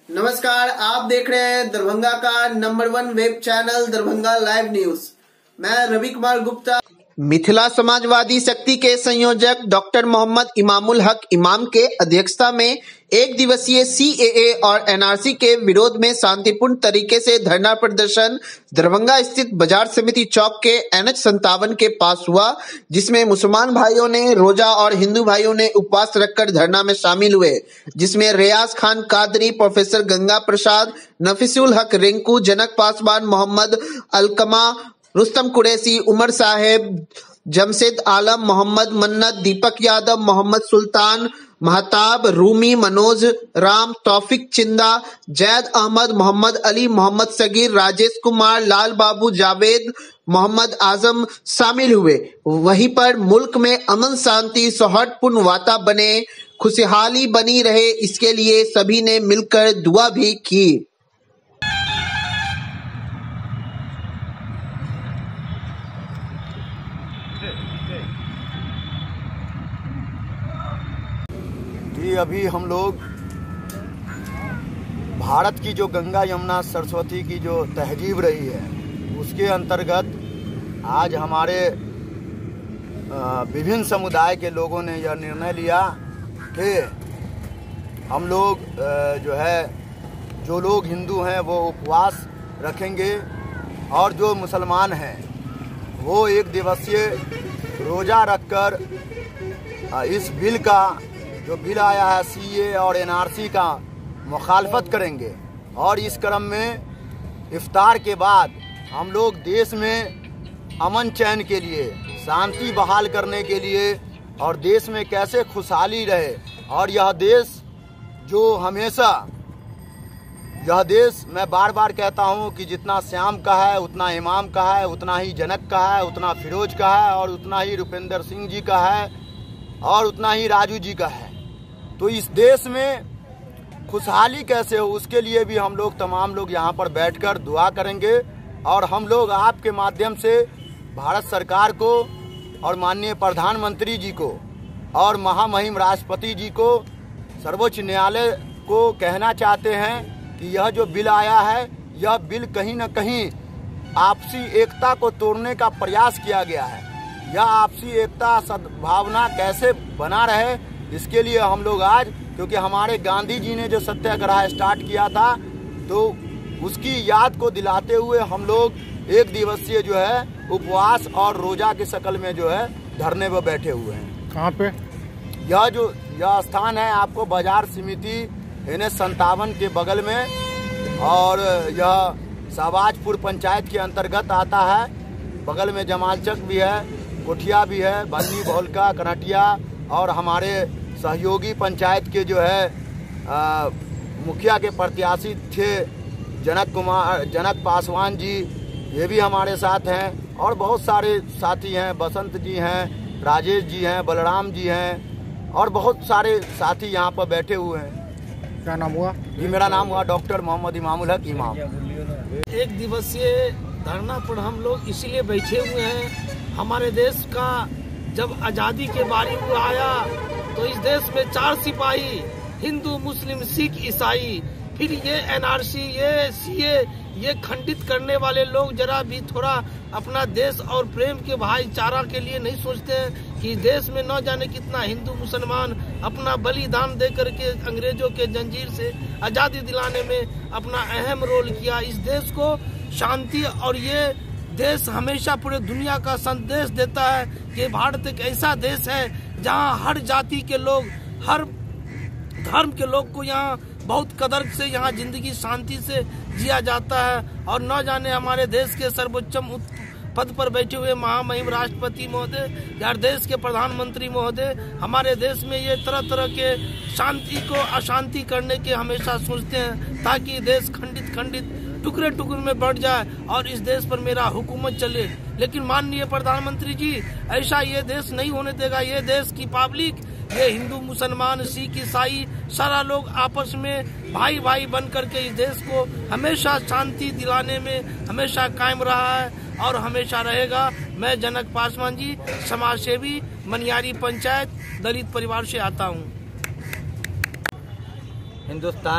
नमस्कार, आप देख रहे हैं दरभंगा का नंबर 1 web channel Darbhanga live news. मैं रवि कुमार गुप्ता। मिथिला समाजवादी शक्ति के संयोजक डॉक्टर मोहम्मद इमामुल हक इमाम के अध्यक्षता में एक दिवसीय सीएए और एनआरसी के विरोध में शांतिपूर्ण तरीके से धरना प्रदर्शन दरभंगा स्थित बाजार समिति चौक के NH57 के पास हुआ, जिसमें मुसलमान भाइयों ने रोजा और हिंदू भाइयों ने उपवास रखकर धरना में शामिल हुए, जिसमें रियाज खान कादरी, प्रोफेसर गंगा प्रसाद, नफीसुल हक रिंकू, जनक पासवान, मोहम्मद अलकमा, रुस्तम कुरैशी, उमर साहेब, जमशेद आलम, मोहम्मद मन्नत, दीपक यादव, मोहम्मद सुल्तान, महताब, रूमी, मनोज राम, तौफिक चिंदा, जैद अहमद, मोहम्मद अली, मोहम्मद सगीर, राजेश कुमार, लाल बाबू, जावेद, मोहम्मद आजम शामिल हुए। वहीं पर मुल्क में अमन शांति सौहार्दपूर्ण वातावरण बने, खुशहाली बनी रहे, इसके लिए सभी ने मिलकर दुआ भी की। जी, अभी हम लोग भारत की जो गंगा यमुना सरस्वती की जो तहजीब रही है उसके अंतर्गत आज हमारे विभिन्न समुदाय के लोगों ने यह निर्णय लिया कि हम लोग जो लोग हिंदू हैं वो उपवास रखेंगे और जो मुसलमान हैं वो एक दिवसीय रोज़ा रखकर इस बिल का जो बिल आया है सीए और एनआरसी का मुखालफत करेंगे। और इस क्रम में इफ्तार के बाद हम लोग देश में अमन चैन के लिए, शांति बहाल करने के लिए और देश में कैसे खुशहाली रहे, और यह देश जो हमेशा, यह देश मैं बार बार कहता हूँ कि जितना श्याम का है उतना इमाम का है, उतना ही जनक का है, उतना फिरोज का है और उतना ही रुपेंद्र सिंह जी का है और उतना ही राजू जी का है। तो इस देश में खुशहाली कैसे हो उसके लिए भी हम लोग तमाम लोग यहाँ पर बैठकर दुआ करेंगे। और हम लोग आपके माध्यम से भारत सरकार को और माननीय प्रधानमंत्री जी को और महामहिम राष्ट्रपति जी को, सर्वोच्च न्यायालय को कहना चाहते हैं कि यह जो बिल आया है यह बिल कहीं न कहीं आपसी एकता को तोड़ने का प्रयास किया गया है। यह आपसी एकता सद्भावना कैसे बना रहे इसके लिए हम लोग आज, क्योंकि हमारे गांधी जी ने जो सत्याग्रह स्टार्ट किया था तो उसकी याद को दिलाते हुए हम लोग एक दिवसीय जो है उपवास और रोजा की शक्ल में जो है धरने पर बैठे हुए हैं। कहाँ पे? यह स्थान है आपको बाजार समिति NH57 के बगल में, और यह शाहबाजपुर पंचायत के अंतर्गत आता है। बगल में जमालचक भी है, कोठिया भी है, बन्नी भोलका, कनटिया और हमारे सहयोगी पंचायत के जो है मुखिया के प्रत्याशी थे जनक पासवान जी, ये भी हमारे साथ हैं। और बहुत सारे साथी हैं, बसंत जी हैं, राजेश जी हैं, बलराम जी हैं और बहुत सारे साथी यहाँ पर बैठे हुए हैं। क्या नाम हुआ? जी, मेरा नाम हुआ डॉक्टर मोहम्मद इमामुल हक इमाम। एक दिवसीय धरना पर हम लोग इसीलिए बैठे हुए हैं, हमारे देश का जब आज़ादी के बारी में आया तो इस देश में 4 सिपाही, हिंदू, मुस्लिम, सिख, ईसाई, फिर ये एनआरसी, ये सीए, ये खंडित करने वाले लोग जरा भी थोड़ा अपना देश और प्रेम के भाईचारा के लिए नहीं सोचते हैं कि देश में न जाने कितना हिंदू मुसलमान अपना बलिदान दे करके अंग्रेजों के जंजीर से आज़ादी दिलाने में अपना अहम रोल किया। इस देश को शांति, और ये देश हमेशा पूरे दुनिया का संदेश देता है कि भारत एक ऐसा देश है जहां हर जाति के लोग, हर धर्म के लोग को यहाँ बहुत कदर से यहाँ जिंदगी शांति से जिया जाता है। और न जाने हमारे देश के सर्वोच्चम पद पर बैठे हुए महामहिम राष्ट्रपति महोदय या देश के प्रधानमंत्री महोदय हमारे देश में ये तरह तरह के शांति को अशांति करने के हमेशा सोचते हैं, ताकि देश खंडित टुकड़े टुकड़े में बढ़ जाए और इस देश पर मेरा हुकूमत चले। लेकिन माननीय प्रधानमंत्री जी, ऐसा ये देश नहीं होने देगा। ये देश की पब्लिक, ये हिंदू, मुसलमान, सिख, ईसाई, सारा लोग आपस में भाई भाई बन करके इस देश को हमेशा शांति दिलाने में हमेशा कायम रहा है और हमेशा रहेगा। मैं जनक पासवान जी, समाज सेवी, मनियारी पंचायत, दलित परिवार से आता हूँ। हिंदुस्तान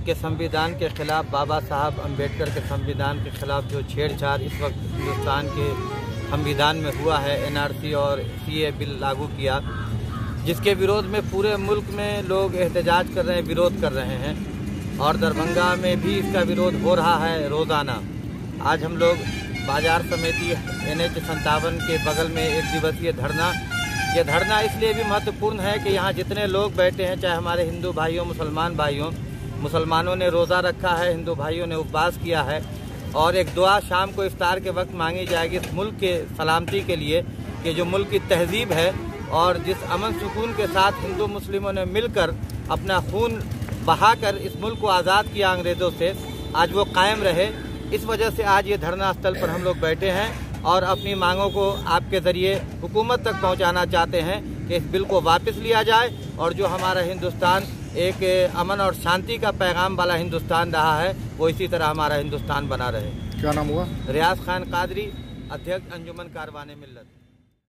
के संविधान के खिलाफ, बाबा साहब अम्बेडकर के संविधान के खिलाफ जो छेड़छाड़ इस वक्त हिंदुस्तान के संविधान में हुआ है, एनआरसी और सीए बिल लागू किया, जिसके विरोध में पूरे मुल्क में लोग एहतजाज कर रहे हैं, विरोध कर रहे हैं और दरभंगा में भी इसका विरोध हो रहा है रोज़ाना। आज हम लोग बाजार समिति NH 57 के बगल में एक दिवसीय धरना, ये धरना इसलिए भी महत्वपूर्ण है कि यहाँ जितने लोग बैठे हैं, चाहे हमारे हिंदू भाइयों, मुसलमान भाइयों, मुसलमानों ने रोज़ा रखा है, हिंदू भाइयों ने उपवास किया है और एक दुआ शाम को इफ्तार के वक्त मांगी जाएगी इस मुल्क के सलामती के लिए कि जो मुल्क की तहजीब है और जिस अमन सुकून के साथ हिंदू मुस्लिमों ने मिलकर अपना खून बहाकर इस मुल्क को आज़ाद किया अंग्रेज़ों से, आज वो कायम रहे। इस वजह से आज ये धरना स्थल पर हम लोग बैठे हैं और अपनी मांगों को आपके ज़रिए हुकूमत तक पहुंचाना चाहते हैं कि इस बिल को वापस लिया जाए और जो हमारा हिंदुस्तान एक अमन और शांति का पैगाम वाला हिंदुस्तान रहा है, वो इसी तरह हमारा हिंदुस्तान बना रहे। क्या नाम हुआ? रियाज खान कादरी, अध्यक्ष अंजुमन कारवाने मिल्लत।